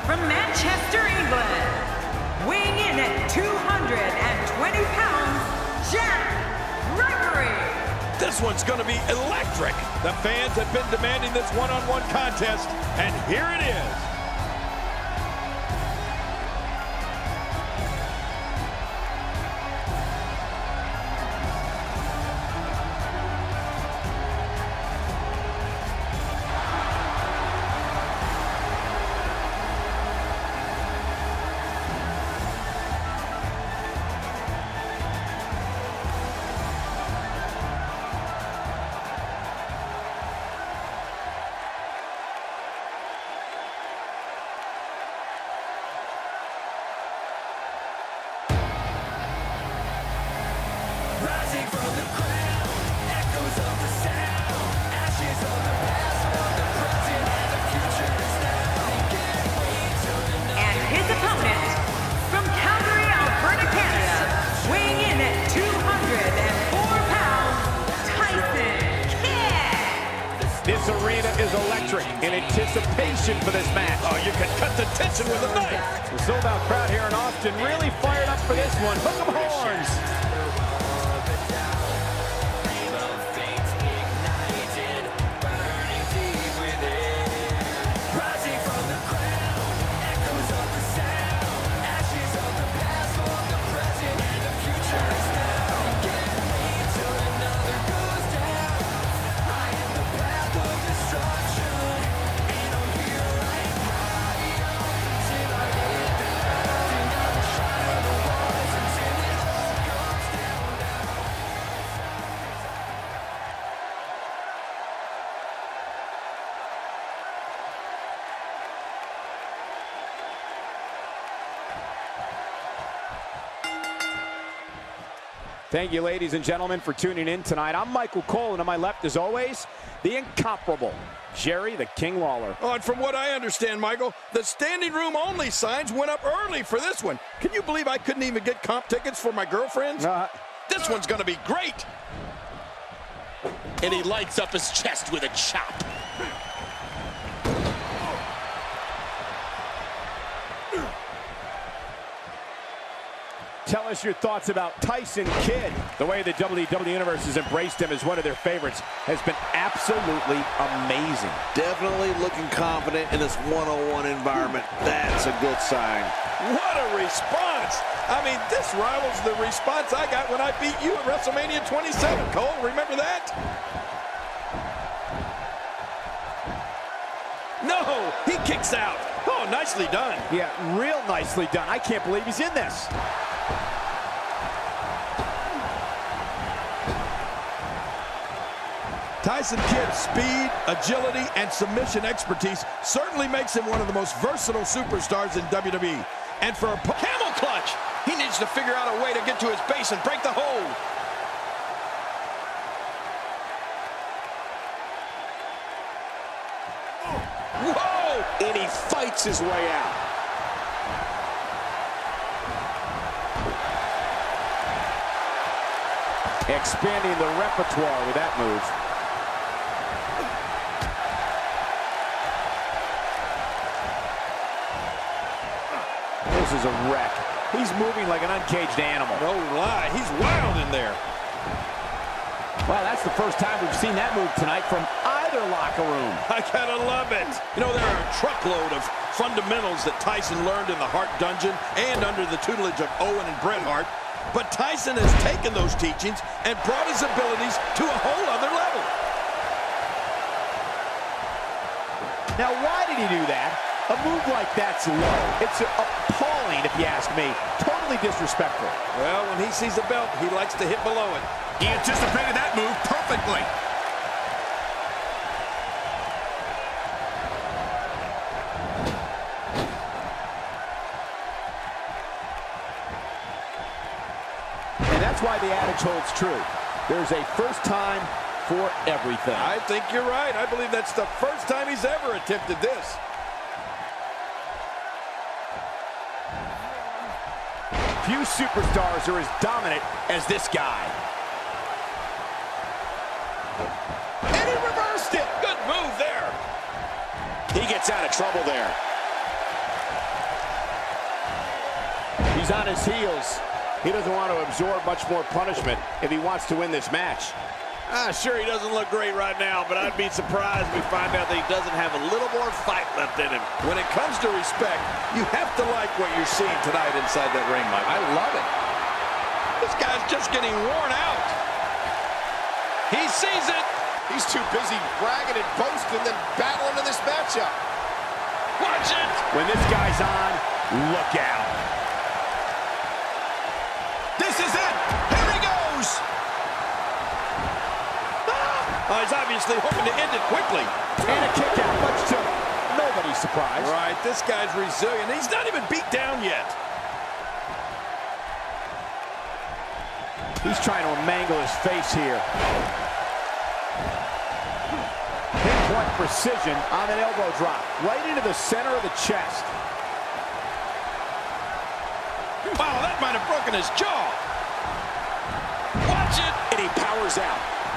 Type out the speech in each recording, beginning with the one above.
from Manchester, England, weighing in at 220 pounds, Jack Gregory. This one's going to be electric. The fans have been demanding this one-on-one contest, and here it is. This arena is electric in anticipation for this match. Oh, you can cut the tension with a knife. The sold-out crowd here in Austin really fired up for this one. Hook 'em horns. Thank you, ladies and gentlemen, for tuning in tonight. I'm Michael Cole, and on my left, as always, the incomparable Jerry the King Lawler. Oh, and from what I understand, Michael, the standing room only signs went up early for this one. Can you believe I couldn't even get comp tickets for my girlfriends? This one's going to be great. And he lights up his chest with a chop. Tell us your thoughts about Tyson Kidd. The way the WWE Universe has embraced him as one of their favorites has been absolutely amazing. Definitely looking confident in this one-on-one environment. That's a good sign. What a response! I mean, this rivals the response I got when I beat you at WrestleMania 27, Cole. Remember that? No, he kicks out. Oh, nicely done. Yeah, real nicely done. I can't believe he's in this. Tyson Kidd's speed, agility, and submission expertise certainly makes him one of the most versatile superstars in WWE. And for a camel clutch, he needs to figure out a way to get to his base and break the hold. Whoa! And he fights his way out. Expanding the repertoire with that move. This is a wreck. He's moving like an uncaged animal. No lie, he's wild in there. Wow, that's the first time we've seen that move tonight from either locker room. I gotta love it. You know, there are a truckload of fundamentals that Tyson learned in the Hart Dungeon and under the tutelage of Owen and Bret Hart. But Tyson has taken those teachings and brought his abilities to a whole other level. Now, why did he do that? A move like that's low. It's appalling, if you ask me. Totally disrespectful. Well, when he sees a belt, he likes to hit below it. He anticipated that move perfectly. And that's why the adage holds true. There's a first time for everything. I think you're right. I believe that's the first time he's ever attempted this. Few superstars are as dominant as this guy. And he reversed it. Good move there. He gets out of trouble there. He's on his heels. He doesn't want to absorb much more punishment if he wants to win this match. Sure, he doesn't look great right now, but I'd be surprised if we find out that he doesn't have a little more fight left in him. When it comes to respect, you have to like what you're seeing tonight inside that ring, Mike. I love it. This guy's just getting worn out. He sees it. He's too busy bragging and boasting than battling in this matchup. Watch it. When this guy's on, look out. This is it. Here he goes. Oh, he's obviously hoping to end it quickly. And a kick out, much to nobody's surprise. Right, this guy's resilient. He's not even beat down yet. He's trying to mangle his face here. Pinpoint precision on an elbow drop. Right into the center of the chest. Wow, that might have broken his jaw. Watch it. And he powers out.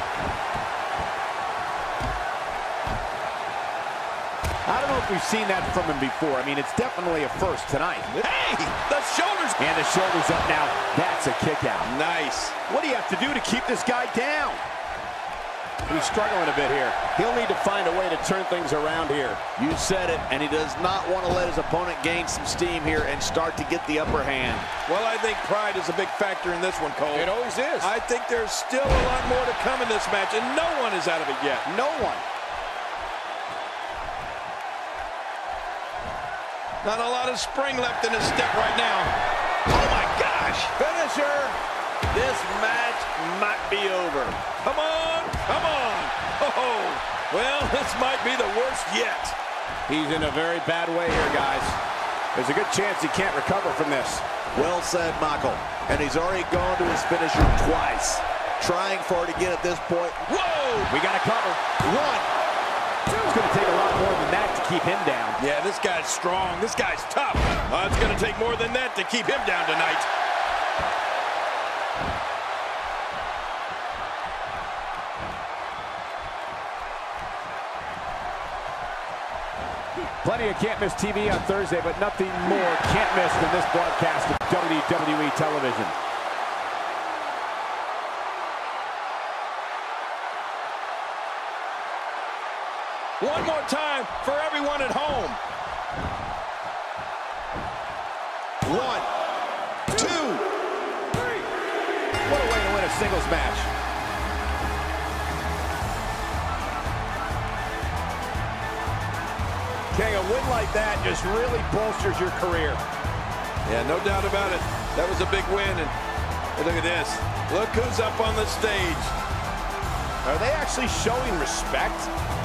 I don't know if we've seen that from him before. I mean, it's definitely a first tonight. Hey, the shoulders. And the shoulders up now. That's a kick out. Nice. What do you have to do to keep this guy down? He's struggling a bit here. He'll need to find a way to turn things around here. You said it, and he does not want to let his opponent gain some steam here and start to get the upper hand. Well, I think pride is a big factor in this one, Cole. It always is. I think there's still a lot more to come in this match, and no one is out of it yet. No one. Not a lot of spring left in his step right now. Oh, my gosh. Finisher. This match might be over. Come on, come on. Oh, well, this might be the worst yet. He's in a very bad way here, guys. There's a good chance he can't recover from this. Well said, Michael. And he's already gone to his finisher twice. Trying for it again at this point. Whoa! We got to cover. One. It's going to take a lot more than that to keep him down. Yeah, this guy's strong. This guy's tough. It's going to take more than that to keep him down tonight. Plenty of can't miss TV on Thursday, but nothing more can't miss than this broadcast of WWE television. One more time for everyone at home. 1, 2, 3. What a way to win a singles match. Okay, a win like that just really bolsters your career. Yeah, no doubt about it. That was a big win, and look at this. Look who's up on the stage. Are they actually showing respect?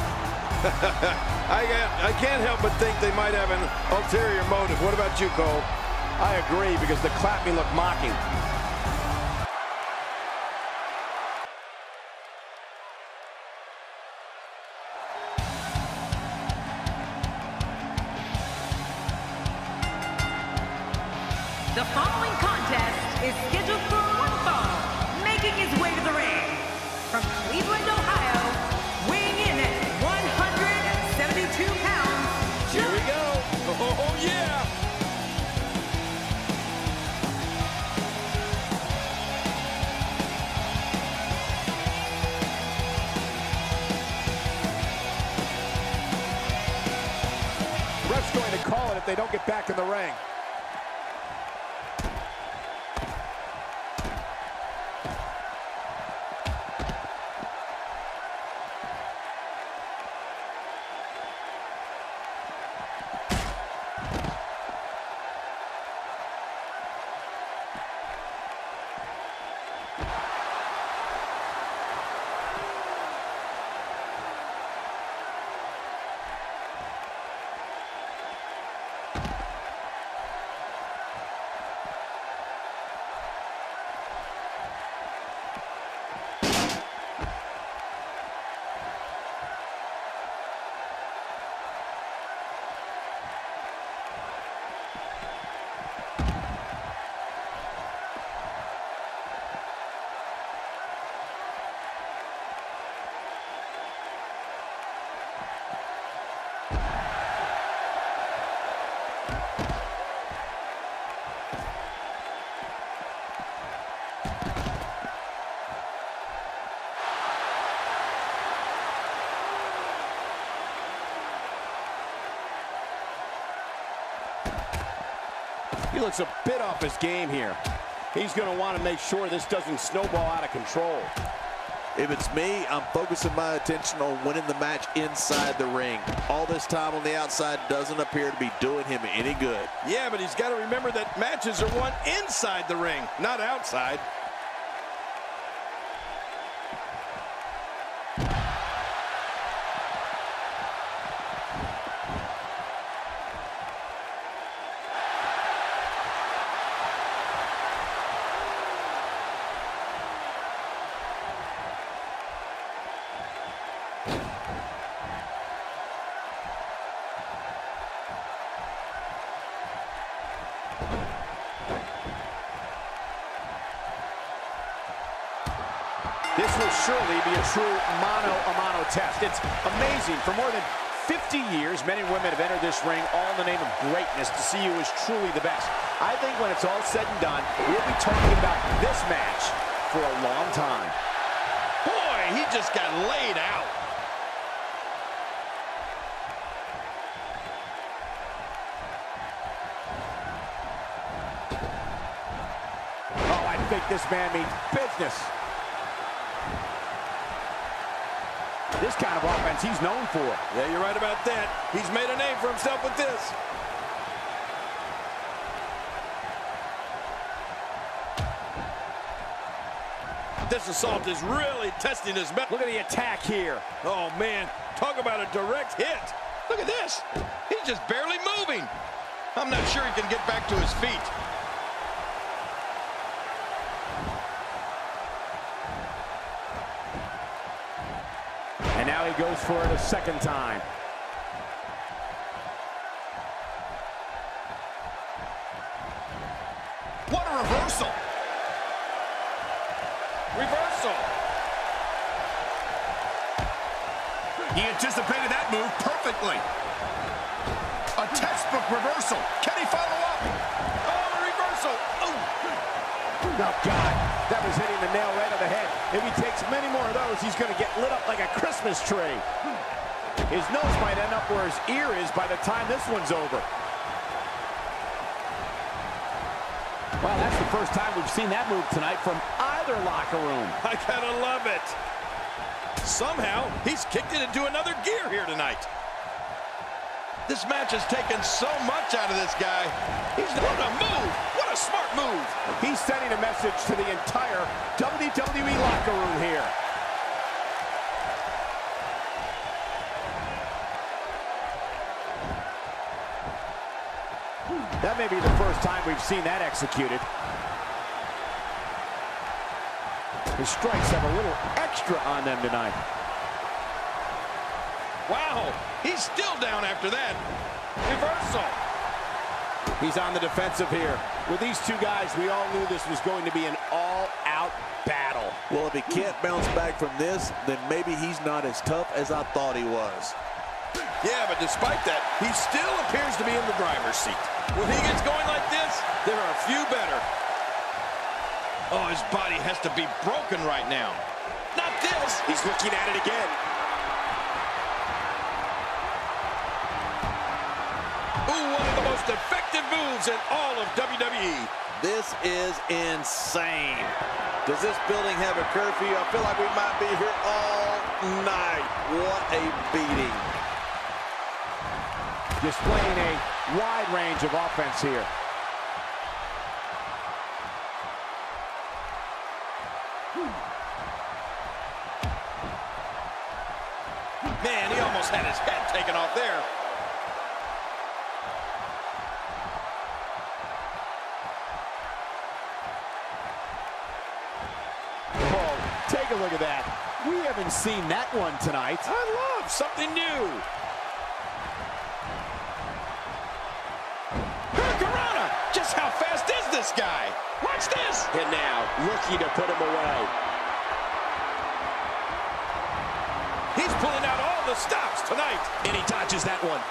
I can't help but think they might have an ulterior motive. What about you, Cole? I agree, because the clapping looked mocking. The following contest is scheduled for one fall, making his way to the ring. From Cleveland, Ohio, weighing in at 172 pounds. Here we go. Oh, yeah. Ref's going to call it if they don't get back in the ring. He looks a bit off his game here. He's going to want to make sure this doesn't snowball out of control. If it's me, I'm focusing my attention on winning the match inside the ring. All this time on the outside doesn't appear to be doing him any good. Yeah, but he's got to remember that matches are won inside the ring, not outside. This will surely be a true mano-a-mano test. It's amazing. For more than 50 years, men and women have entered this ring all in the name of greatness to see who is truly the best. I think when it's all said and done, we'll be talking about this match for a long time. Boy, he just got laid out. Oh, I think this man means business. This kind of offense he's known for. Yeah, you're right about that. He's made a name for himself with this. This assault is really testing his metal. Look at the attack here. Oh, man. Talk about a direct hit. Look at this. He's just barely moving. I'm not sure he can get back to his feet. And now he goes for it a second time. What a reversal. Reversal. He anticipated that move perfectly. A textbook reversal. Can he follow up? Oh, a reversal. Oh, God. That was hitting the nail right on the head. If he takes many more of those, he's going to get lit up like a Christmas tree. His nose might end up where his ear is by the time this one's over. Well, that's the first time we've seen that move tonight from either locker room. I gotta love it. Somehow, he's kicked it into another gear here tonight. This match has taken so much out of this guy. What a move! What a smart move! He's sending a message to the entire WWE locker room here. That may be the first time we've seen that executed. His strikes have a little extra on them tonight. Wow, he's still down after that. Reversal. He's on the defensive here. With these two guys, we all knew this was going to be an all-out battle. Well, if he can't bounce back from this, then maybe he's not as tough as I thought he was. Yeah, but despite that, he still appears to be in the driver's seat. When he gets going like this, there are a few better. Oh, his body has to be broken right now. Not this. He's looking at it again. Ooh, one of the most effective moves in all of WWE. This is insane. Does this building have a curfew? I feel like we might be here all night. What a beating. Displaying a wide range of offense here. Man, he almost had his head taken off there. Oh, take a look at that. We haven't seen that one tonight. I love something new. Gargano! Just how fast is this guy? Watch this! And now, looking to put him away. He's pulling out all the stops tonight. And he dodges that one.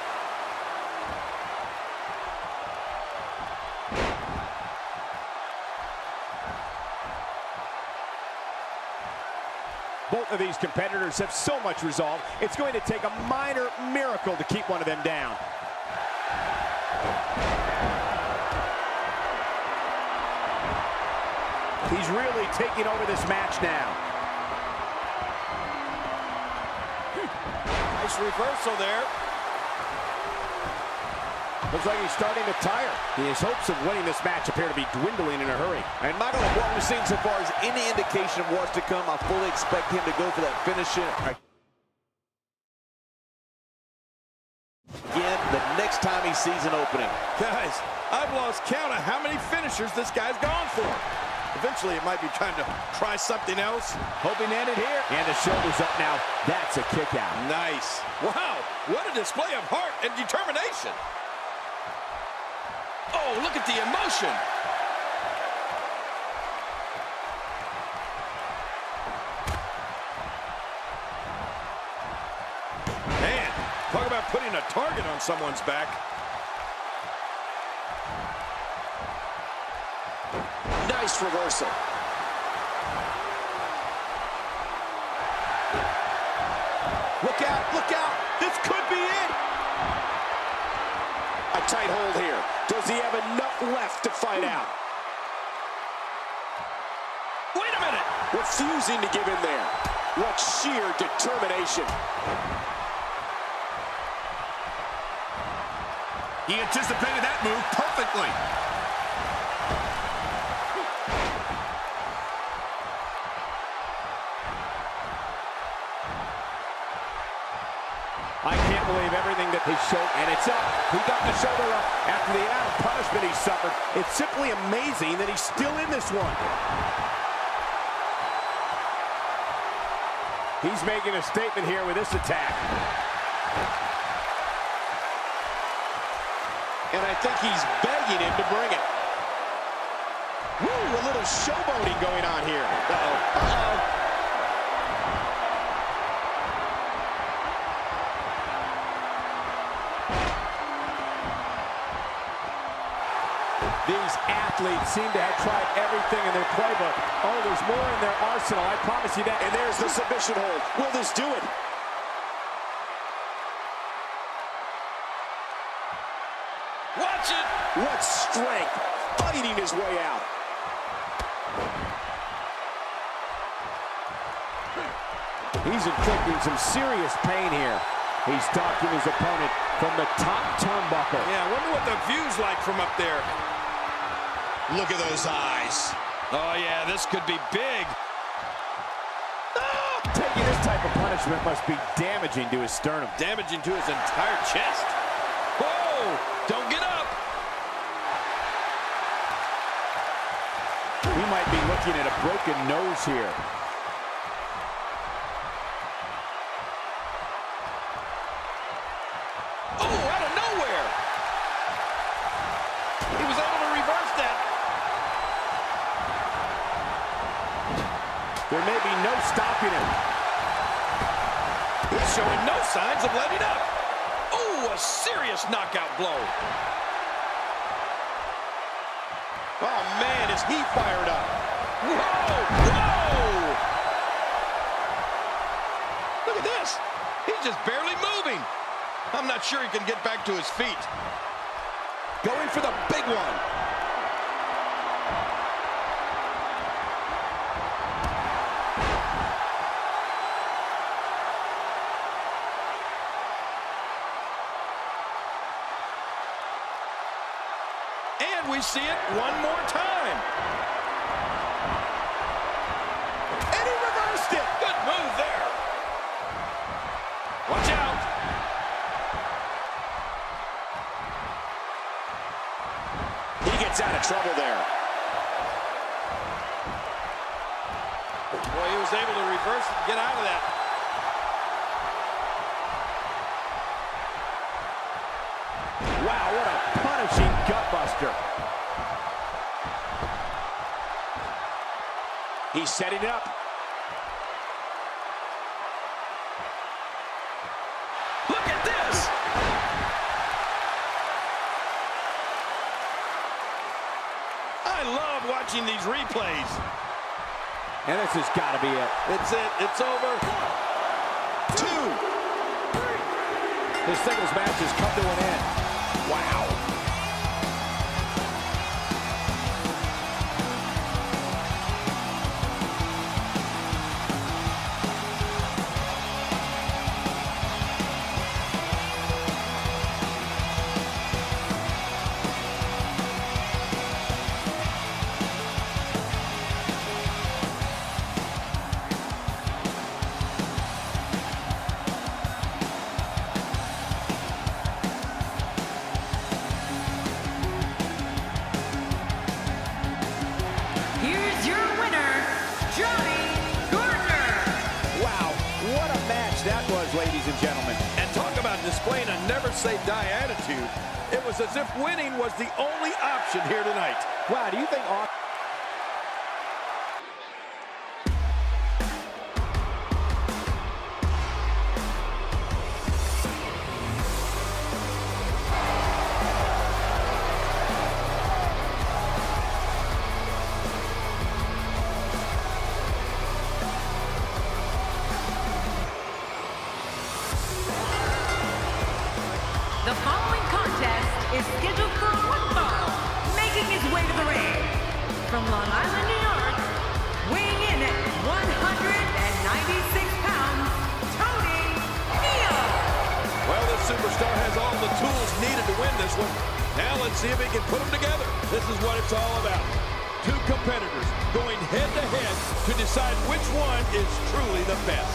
Both of these competitors have so much resolve, it's going to take a minor miracle to keep one of them down. He's really taking over this match now. Nice reversal there. Looks like he's starting to tire. His hopes of winning this match appear to be dwindling in a hurry. And Michael, what we're seeing so far is any indication of what's to come. I fully expect him to go for that finisher again the next time he sees an opening. Guys, I've lost count of how many finishers this guy's gone for. Eventually, it might be time to try something else. Hoping to end it here. And the shoulder's up now. That's a kick out. Nice. Wow, what a display of heart and determination. Oh, look at the emotion. Man, talk about putting a target on someone's back. Nice reversal. Look out, look out. This could be it. A tight hold here. Does he have enough left to fight out? Wait a minute. Refusing to give in there. What sheer determination. He anticipated that move perfectly. I can't believe everything that he showed, and it's up. He got the shoulder up after the amount of punishment he suffered. It's simply amazing that he's still in this one. He's making a statement here with this attack. And I think he's begging him to bring it. Woo, a little showboating going on here. Uh-oh. Uh-oh. These athletes seem to have tried everything in their playbook. Oh, there's more in their arsenal, I promise you that. And there's the submission hold. Will this do it? Watch it. What strength, fighting his way out. He's inflicting some serious pain here. He's stalking his opponent from the top turnbuckle. Yeah, I wonder what the view's like from up there. Look at those eyes. Oh, yeah, this could be big. Ah! Taking this type of punishment must be damaging to his sternum. Damaging to his entire chest. Whoa! Don't get up. We might be looking at a broken nose here. Oh, out of nowhere. He was able to reverse that. There may be no stopping him. He's showing no signs of letting up. Oh, a serious knockout blow. Oh, man, is he fired up. Whoa, whoa. Look at this. He's just barely moving. I'm not sure he can get back to his feet. Going for the big one. And we see it one more time. And he reversed it. Good move there. Watch out. He gets out of trouble there. Boy, he was able to reverse it and get out of that. Wow, what a punishing gutbuster. He's setting it up. Look at this. I love watching these replays. And this has got to be it. It's it. It's over. 2. This singles match has come to an end. Wow. say die attitude. It was as if winning was the only option here tonight. Wow, do you think The following contest is scheduled for one fall, making his way to the ring. From Long Island, New York, weighing in at 196 pounds, Tony Nese. Well, this superstar has all the tools needed to win this one. Now let's see if he can put them together. This is what it's all about. Two competitors going head-to-head to decide which one is truly the best.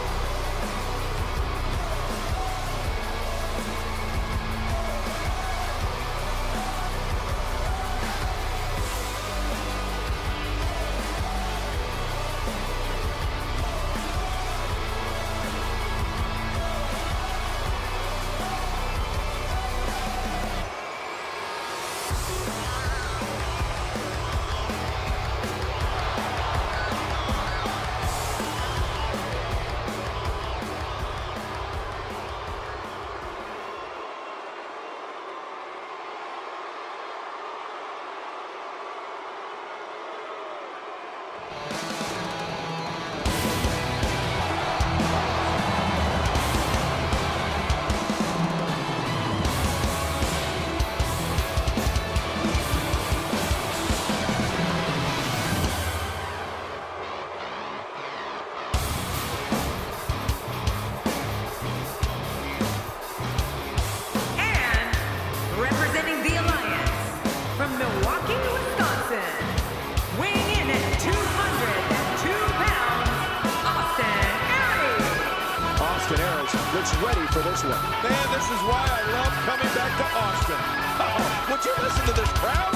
Looks ready for this one. Man, this is why I love coming back to Austin. Uh-oh. Would you listen to this crowd?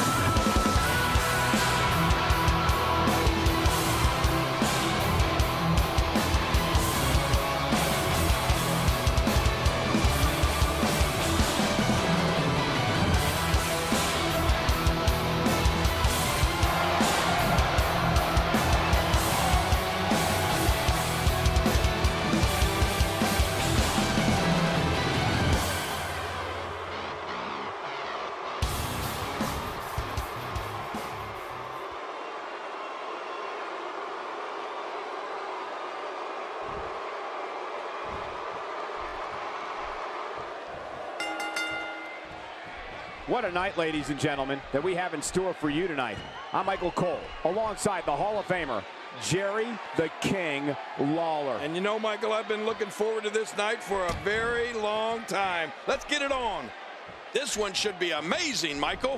What a night, ladies and gentlemen, that we have in store for you tonight. I'm Michael Cole, alongside the Hall of Famer, Jerry the King Lawler. And you know, Michael, I've been looking forward to this night for a very long time. Let's get it on. This one should be amazing, Michael.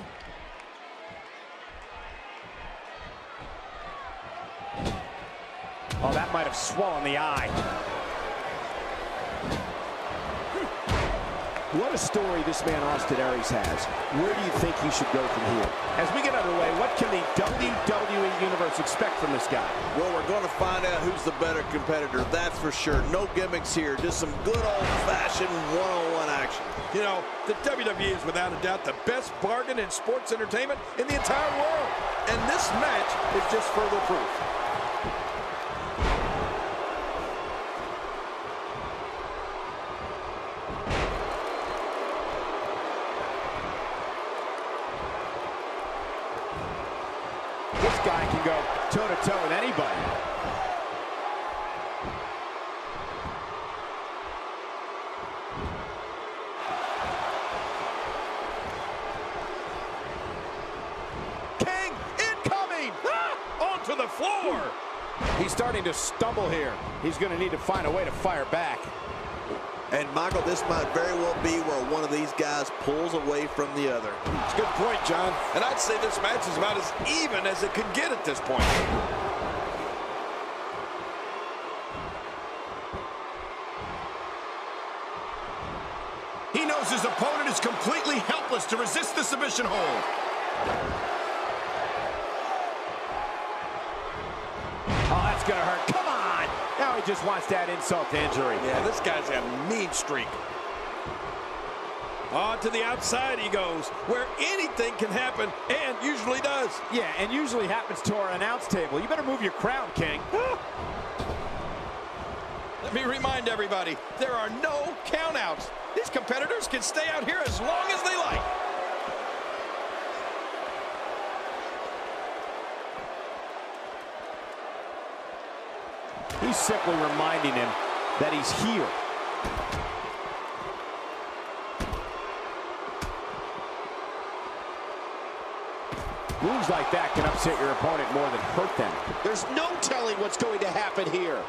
Oh, that might have swollen the eye. What a story this man Austin Aries has. Where do you think he should go from here? As we get underway, what can the WWE Universe expect from this guy? Well, we're going to find out who's the better competitor, that's for sure. No gimmicks here, just some good old-fashioned one-on-one action. You know, the WWE is without a doubt the best bargain in sports entertainment in the entire world. And this match is just further proof. This guy can go toe-to-toe with anybody. King incoming! Onto the floor! He's starting to stumble here. He's going to need to find a way to fire back. And, Michael, this might very well be where one of these guys pulls away from the other. It's a good point, John. And I'd say this match is about as even as it could get at this point. He knows his opponent is completely helpless to resist the submission hold. Oh, that's going to hurt. Come on! Now he just wants that insult to injury. Yeah, this guy's got a mean streak. To the outside he goes, where anything can happen, and usually does. Yeah, and usually happens to our announce table. You better move your crown, King. Let me remind everybody, there are no countouts. These competitors can stay out here as long as they like. He's simply reminding him that he's here. Moves like that can upset your opponent more than hurt them. There's no telling what's going to happen here.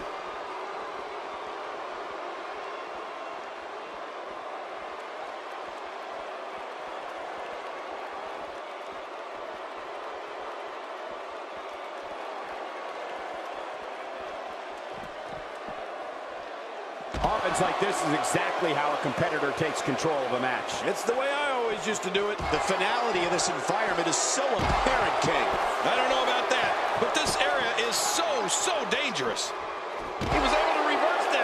Offense like this is exactly how a competitor takes control of a match. It's the way I always used to do it. The finality of this environment is so apparent, King. I don't know about that, but this area is so dangerous. He was able to reverse that.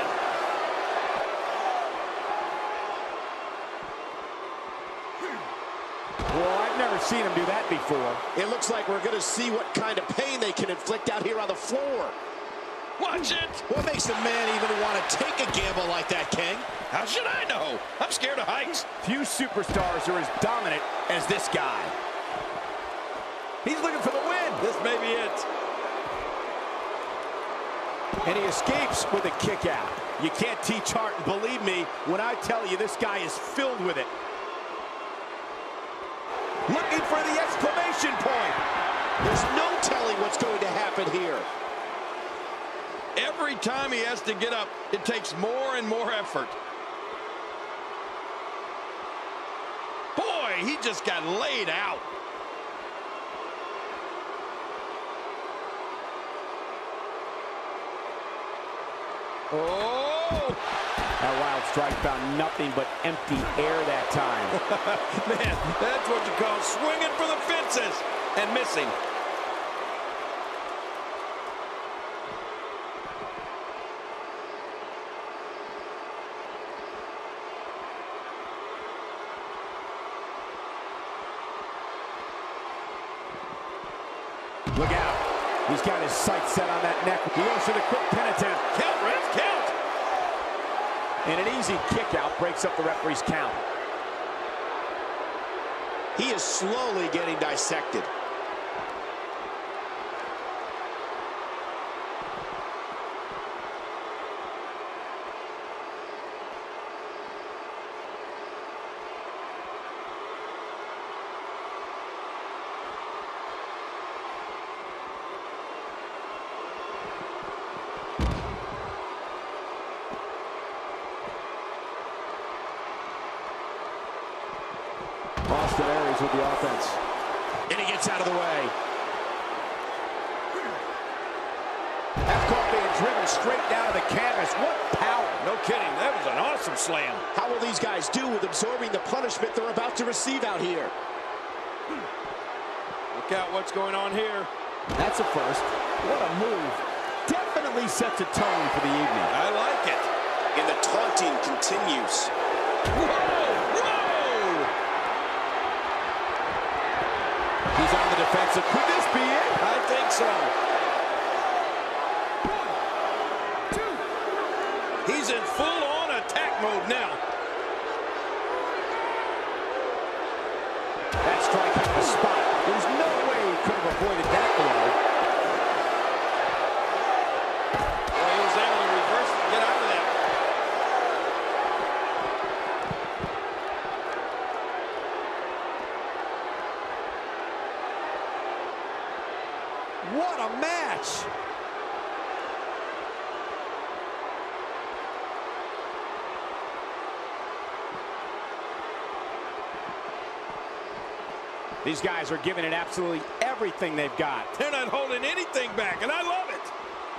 Well, I've never seen him do that before. It looks like we're going to see what kind of pain they can inflict out here on the floor. Watch it. What makes a man even want to take a gamble like that, King? How should I know? I'm scared of heights. Few superstars are as dominant as this guy. He's looking for the win. This may be it. And he escapes with a kick out. You can't teach heart, and believe me when I tell you this guy is filled with it. Looking for the exclamation point. There's no telling what's going to happen here. Every time he has to get up, it takes more and more effort. Boy, he just got laid out. Oh! That wild strike found nothing but empty air that time. Man, that's what you call swinging for the fences and missing. Look out. He's got his sights set on that neck. He goes for the quick pin attempt. Count, Ref, count. And an easy kick out breaks up the referee's count. He is slowly getting dissected. With the offense. And he gets out of the way. That's caught being driven straight down to the canvas. What power. No kidding. That was an awesome slam. How will these guys do with absorbing the punishment they're about to receive out here? Look out what's going on here. That's a first. What a move. Definitely sets a tone for the evening. I like it. And the taunting continues. Whoa! He's on the defensive. Could this be it? I think so. 1, 2. He's in full-on attack mode now. That strike hit the spot. There's no way he could have avoided that blow. Well, he was able to reverse it and get out of that. What a match! These guys are giving it absolutely everything they've got. They're not holding anything back, and I love it.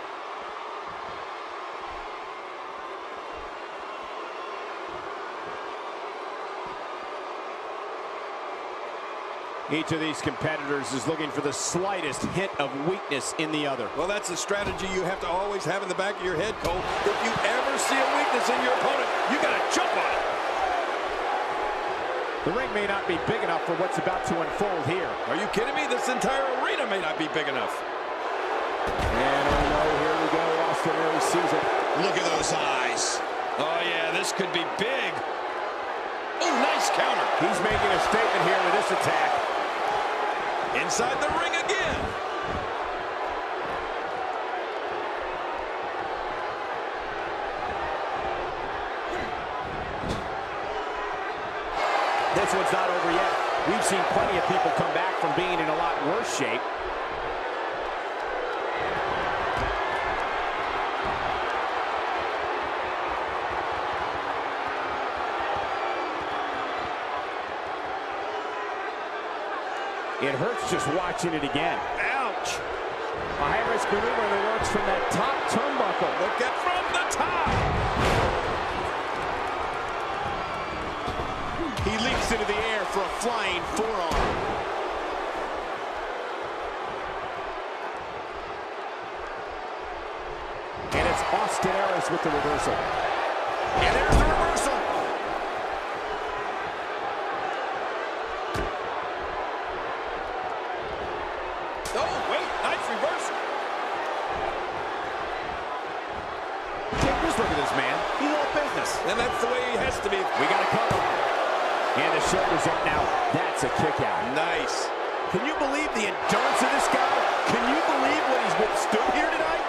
Each of these competitors is looking for the slightest hint of weakness in the other. Well, that's a strategy you have to always have in the back of your head, Cole. If you ever see a weakness in your opponent, you got to jump on it. The ring may not be big enough for what's about to unfold here. Are you kidding me? This entire arena may not be big enough. And oh no, here we go. Austin Aries sees it. Look at those eyes. Oh, yeah, this could be big. Oh, nice counter. He's making a statement here with this attack. Inside the ring again. This one's not over yet. We've seen plenty of people come back from being in a lot worse shape. It hurts just watching it again. Ouch. A high-risk maneuver that works from that top turnbuckle. Look at from the top. He leaps into the air for a flying forearm. And it's Austin Aries with the reversal. And there's the reversal. Oh, wait, nice reversal. Just look at this man. He's all business. And that's the way he has to be. We got a cover. And the shoulder's up now. That's a kick out. Nice. Can you believe the endurance of this guy? Can you believe what he's withstood here tonight?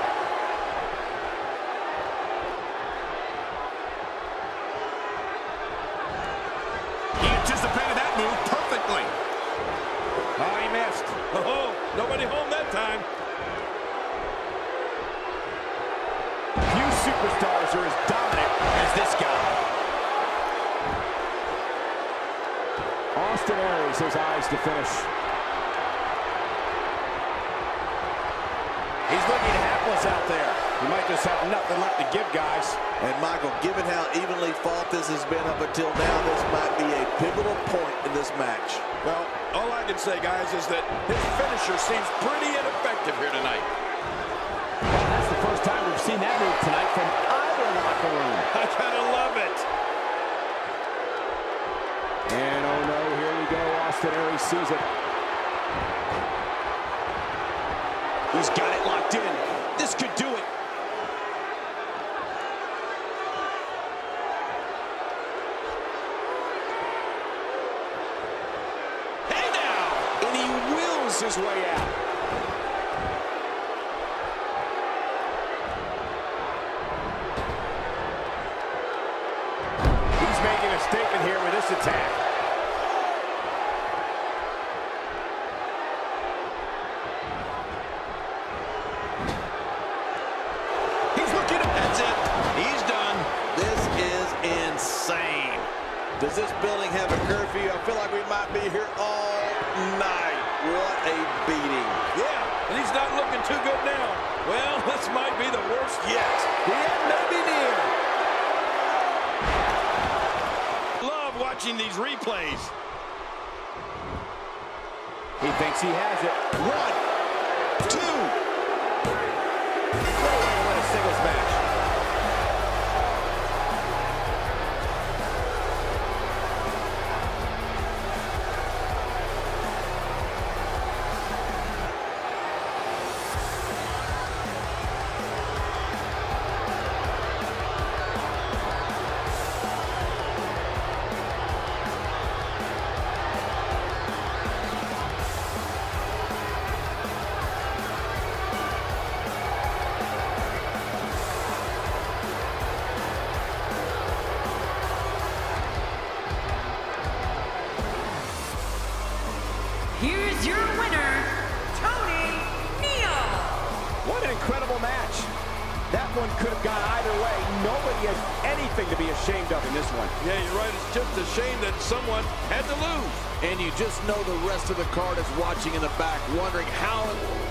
He anticipated that move perfectly. Oh, he missed. Oh, nobody home that time. Few superstars are as dominant as this guy. Austin Aries, his eyes to finish. He's looking hapless out there. He might just have nothing left to give, guys. And Michael, given how evenly fought this has been up until now, this might be a pivotal point in this match. Well, all I can say, guys, is that his finisher seems pretty ineffective here tonight. Well, that's the first time we've seen that move tonight from either locker room. I gotta love it. And oh no, here we go. Austin Aries sees it. He's got it locked in. This could do it. Hey now! And he wills his way out. He's making a statement here with this attack. That's it. He's done. This is insane. Does this building have a curfew? I feel like we might be here all night. What a beating. Yeah, and he's not looking too good now. Well, this might be the worst yet. The end may be near. Love watching these replays. He thinks he has it. 1, 2. No way to win a singles match. Here's your winner, Tony Nese. What an incredible match. That one could have gone either way. Nobody has anything to be ashamed of in this one. Yeah, you're right. It's just a shame that someone had to lose. And you just know the rest of the card is watching in the back, wondering how